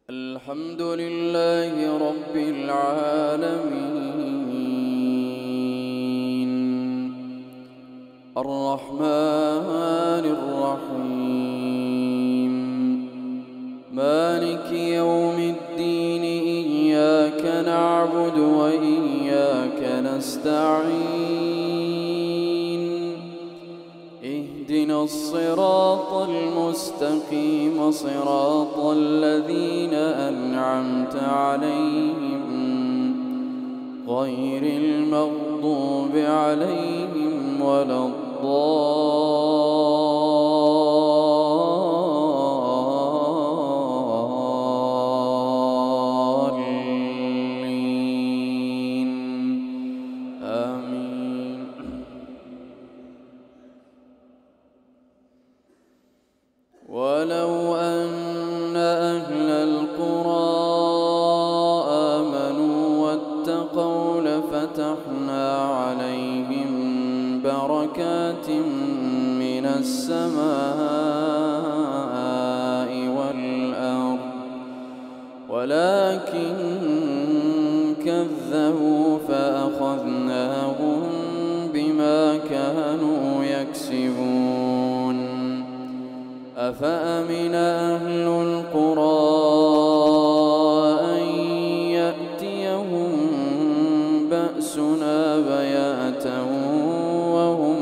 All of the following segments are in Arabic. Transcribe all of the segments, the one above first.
الحمد لله رب العالمين الرحمن الرحيم مالك يوم الدين إياك نعبد وإياك نستعين اهدنا الصراط المستقيم صراط الذين أنعمت عليهم غير المغضوب عليهم ولا الضالين آمين. ولو أن أهل القرى آمنوا واتقوا لفتحنا عليهم بركات من السماء والأرض ولكن كذبوا فأخذناهم بما كانوا يكسبون. أفأمن أهل القرى أن يأتيهم بأسنا بياتا وهم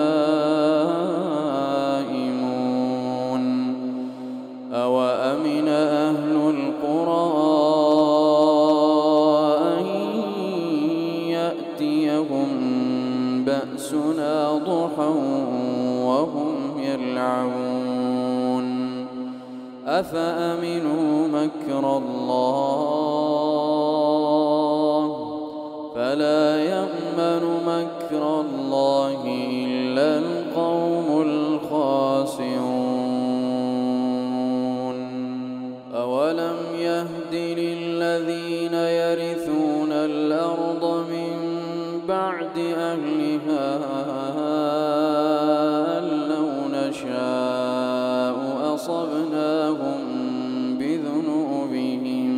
نائمون أوأمن أهل القرى أن يأتيهم بأسنا ضحى وهم يلعبون أفأمنوا مكر الله فلا يأمن مكر الله إلا القوم الخاسرون. أولم يهد للذين يرثون الأرض من بعد أهلها أن لو نشاء أصبناهم بذنوبهم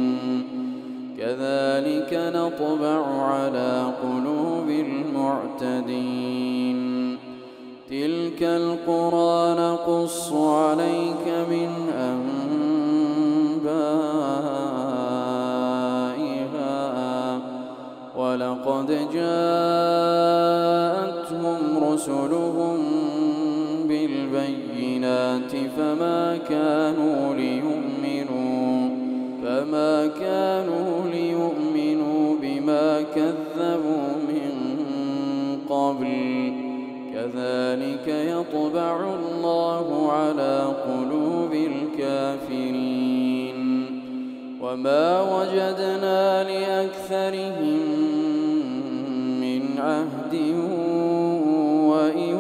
كذلك نطبع على قلوب المعتدين. تلك القرى نقص عليك من أنبائها ولقد جاءتهم رسلهم بالبينات فما كانوا ليؤمنوا بما كذبوا من قبل كذلك يطبع الله على قلوب الكافرين. وما وجدنا لأكثرهم من عهد وإن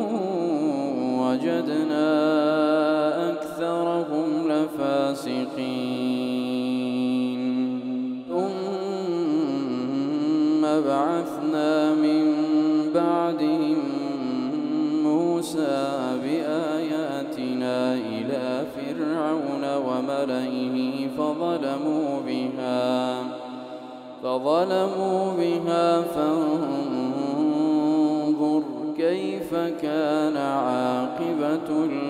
وجدنا أكثرهم لفاسقين. ثم بعثنا من بعدهم موسى بآياتنا إلى فرعون وملئه فظلموا بها فانظر كيف كان عاقبة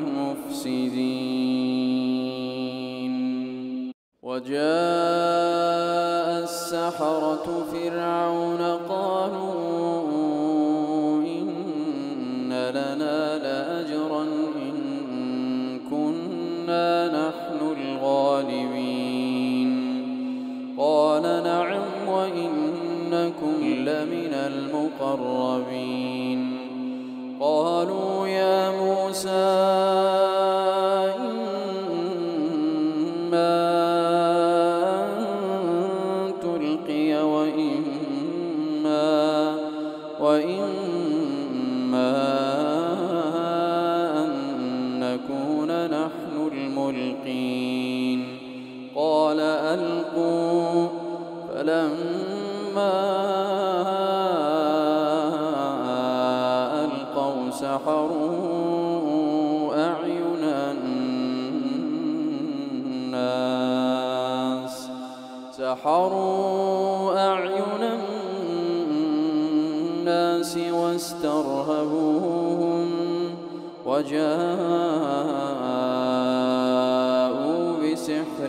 المفسدين. وجاء السحرة فرعون قالوا إن لنا لأجرا إن كنا نحن الغالبين. قال نعم وإنكم لمن المقربين. قالوا يا موسى إما أن تلقي وإما أن نكون نحن الملقين. قال ألقوا فلما ألقوا سحروا أعين الناس سحروا أعين الناس واسترهبوهم وجاءوا بسحر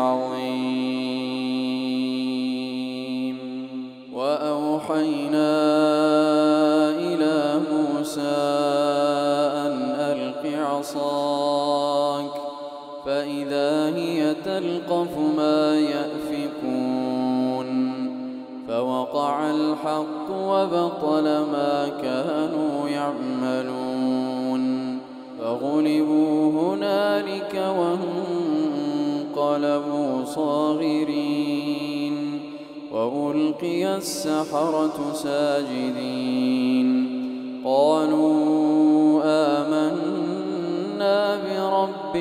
عظيم. وأوحينا إلى موسى أن ألق عصاك فإذا هي تلقف ما يأفكون فوقع الحق وبطل ما كانوا يعملون فغلبوا هنالك وانقلبوا صاغرين وألقي السحرة ساجدين قالوا آمنا برب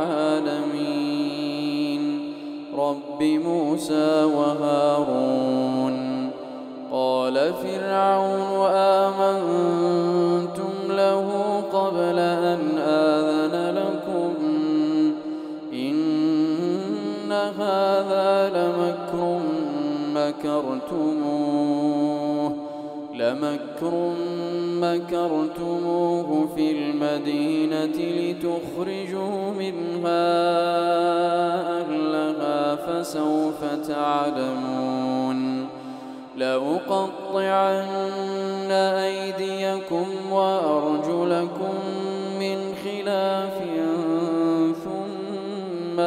العالمين رب موسى وهارون. قال فرعون آمنتم له قبل أن آذن لكم إن هذا لمكر مكرتموه في المدينة لتخرجوا منها أهلها فسوف تعلمون. لأقطعن أيديكم وأرجلكم من خلاف ثم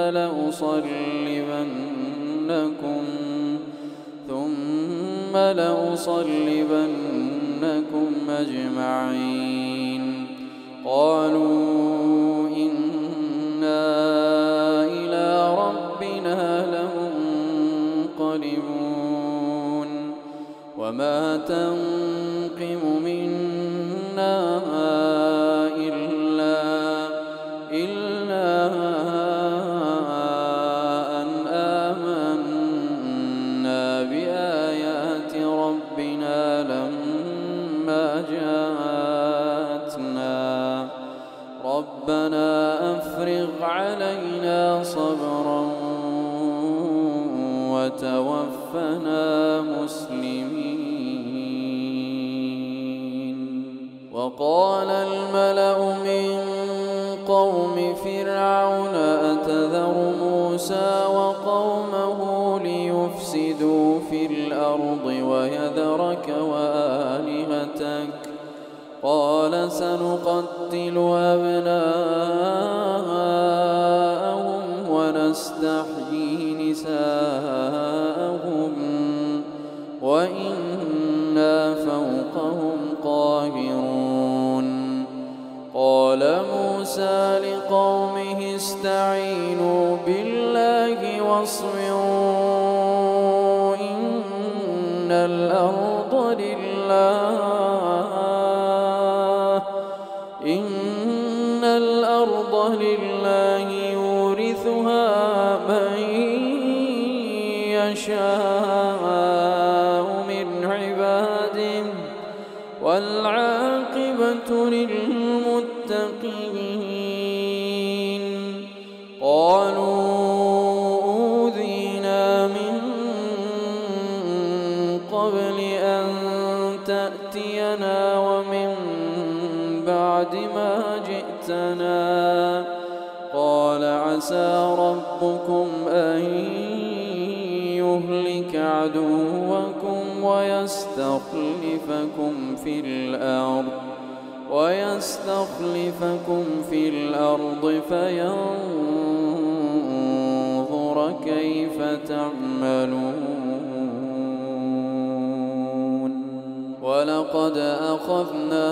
لأصلبنكم أجمعين. قالوا إنا إلى ربنا لمنقلبون. وما تنقم منا إلا أن آمنا بآيات ربنا لما جاءتنا ربنا أفرغ علينا صبرا وتوفنا مسلمين. وقال الملأ من قوم فرعون أتذر موسى وقومه ليفسدوا في الأرض ويذرك وآلهتك قال سنقتل أبناءهم ونستحيي نساءهم وإنا فوقهم قاهرون. قال موسى لقومه استعينوا بالله واصبروا إن الأرض لله يورثها من يشاء من عباده والعاقبة للمتقين. قالوا أوذينا من قبل أن تأتينا ومن بعد ما جئتنا قال عسى ربكم أن يهلك عدوكم ويستخلفكم في الأرض فينظر كيف تعملون. ولقد أخذنا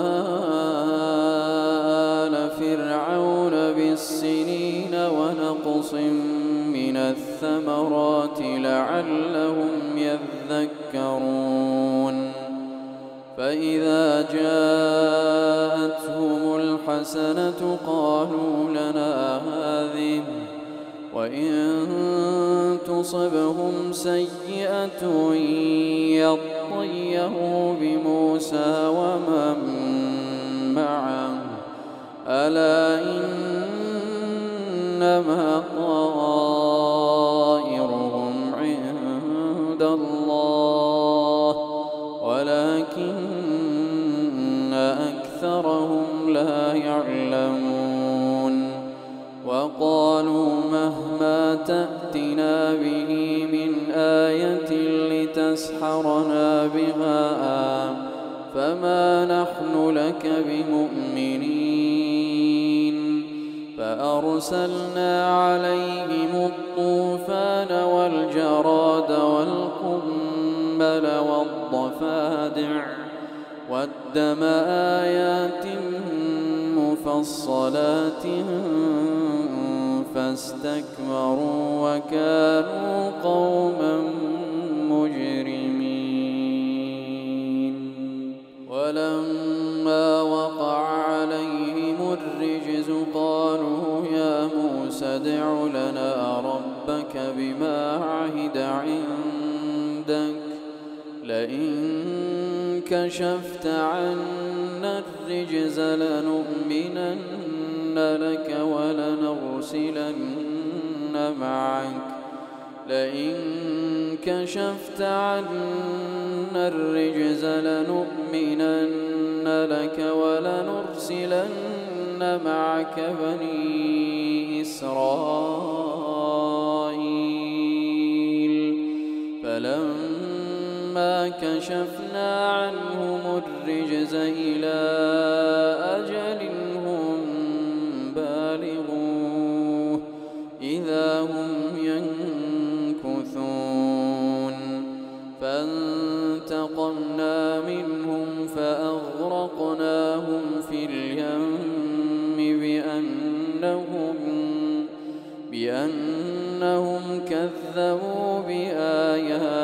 آل فرعون بالسنين ونقص من الثمرات لعلهم يذكرون. فإذا جاءتهم الحسنة قالوا لنا هذه وإن تصبهم سيئة يطيروا بموسى ومن معه ألا إنما طائرهم عند تأتنا به من آية لتسحرنا بها فما نحن لك بمؤمنين فأرسلنا عليهم الطوفان والجراد والقمل والضفادع والدم آيات مفصلات فاستكبروا وكانوا قوما مجرمين ولما وقع عليهم الرجز قالوا يا موسى ادع لنا ربك بما عهد عندك لئن كشفت عنا الرجز لنؤمنن لك ولنرسلن معك لئن كشفت عنا الرجز لنؤمنن لك ولنرسلن معك بني إسرائيل فلما كشفنا عنهم الرجز إلى أجل هم بالغوه إذا هم ينكثون فانتقمنا منهم فأغرقناهم في اليم بأنهم كذبوا بآياتنا